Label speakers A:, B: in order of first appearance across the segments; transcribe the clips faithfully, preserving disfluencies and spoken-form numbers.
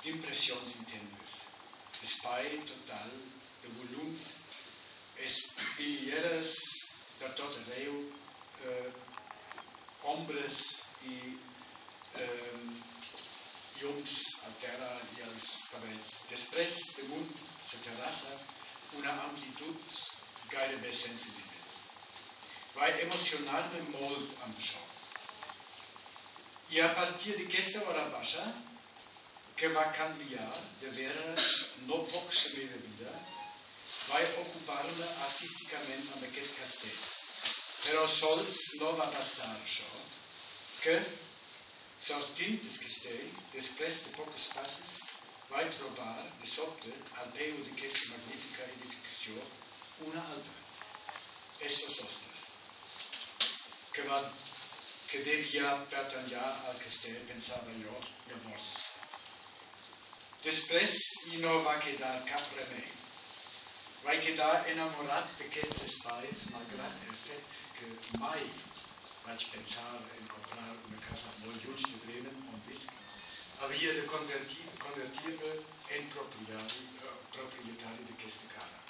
A: d'impressions intenses, d'espai total, de volums, espitlleres per tot arreu, eh, ombres i eh, llums al terra i als parets. Després, damunt la terrassa, una amplitud gairebé sense límits. Vaig emocionar-me molt amb això. I a partir d'aquesta hora baixa, que va canviar de veure no poc la meva vida, vaig ocupar-me artísticament amb aquest castell. Però sols no va bastar això, que, sortint del castell, després de pocs passos, vaig trobar, de sobte, al peu d'aquesta magnífica edificació, una altra, estos sostres, que, va, que devia pertanyar al castell, pensava jo, llavors. Després no va quedar cap remei. Vaig quedar enamorat d'aquests espais, malgrat el fet que mai vaig pensar en comprar una casa molt lluny de Bremen on visc. Havia de convertir-me convertir en propietari, propietari d'aquesta casa.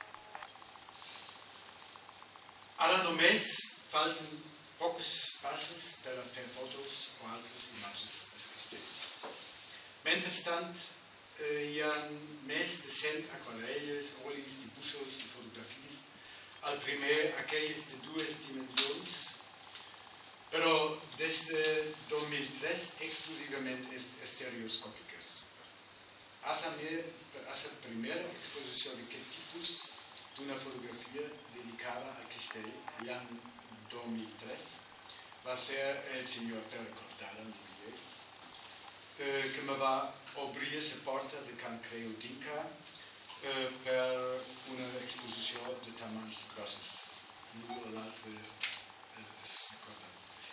A: Ara només falten pocs passos per a fer fotos o altres imatges del castell. Mentrestant, hi ha més de cent aquarelles, olis, dibuixos i fotografies. El primer, aquells de dues dimensions, però des de dos mil tres exclusivament estereoscòpiques. A la primera exposició d'aquest tipus d'una fotografia dedicada al castell l'any dos mil tres va ser el senyor Pere Cortada, que me va obrir la porta de Can Creu d'Inca eh, per una exposició de tamans grossos. L'un o l'altre es recorda.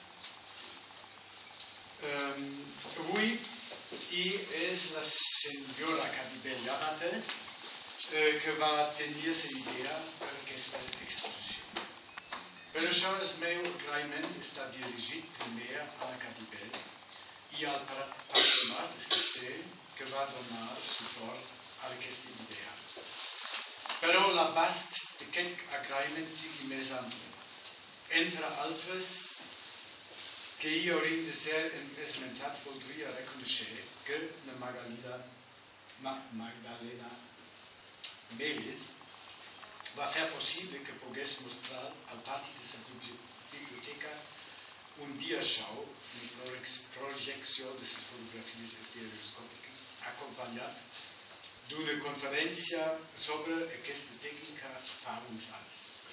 A: Eh, avui i és la senyora Cadibel Llabate eh, que va tenir l'idea per aquesta exposició. Per això el meu agraïment està dirigit primer a la Cadibel i al patronat del castell que va donar suport a aquesta idea. Però l'abast d'aquest agraïment sigui més ampli. Entre altres, que hi haurien de ser esmentats, voldria reconèixer que la Magdalena, Magdalena Melis va fer possible que pogués mostrar al pati de la biblioteca un dia show, una projecció de les fotografies estereoscòpiques, acompanyat d'una conferència sobre aquesta tècnica fa uns anys.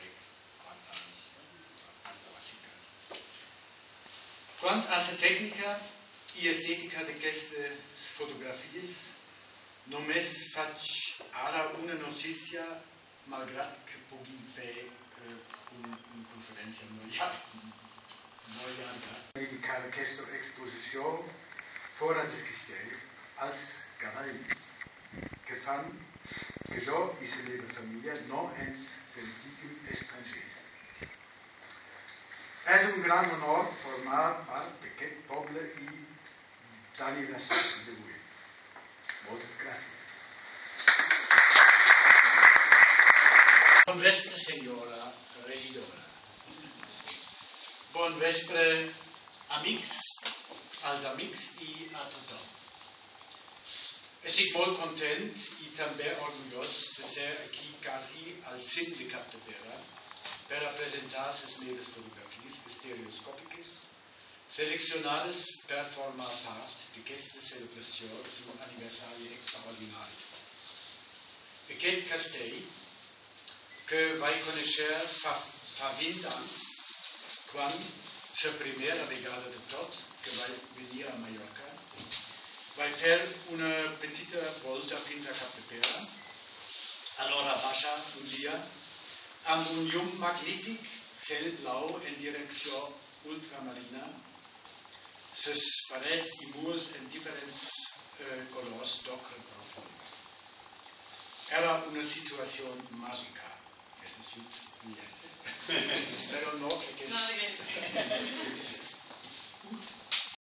A: Quant a la tècnica i estètica d'aquestes fotografies, només faig ara una notícia, malgrat que puguin fer una conferència molt llarga. molt llarga, dedicada a aquesta exposició fora del castell als cavalls que fan que jo i la meva família no ens sentim estrangers. És un gran honor formar part d'aquest poble i d'aniversari d'avui. Moltes gràcies. Bon vespre, senyora regidora. Bon vespre, amics, als amics i a tothom. Estic molt content i també orgullós de ser aquí quasi al cim de Capdepera per a presentar les meves fotografies estereoscòpiques seleccionades per formar part d'aquesta celebració d'un aniversari extraordinari. Aquest castell, que vaig conèixer fa, fa vint anys, quan la primera vegada de tot que vaig venir a Mallorca, vaig fer una petita volta fins a Capdepera, a l'hora baixa un dia, amb un llum magnífic, cel blau en direcció ultramarina, les parets i murs en diferents eh, colors d'ocre profund. Era una situació màgica, necessito clients. Però no, que...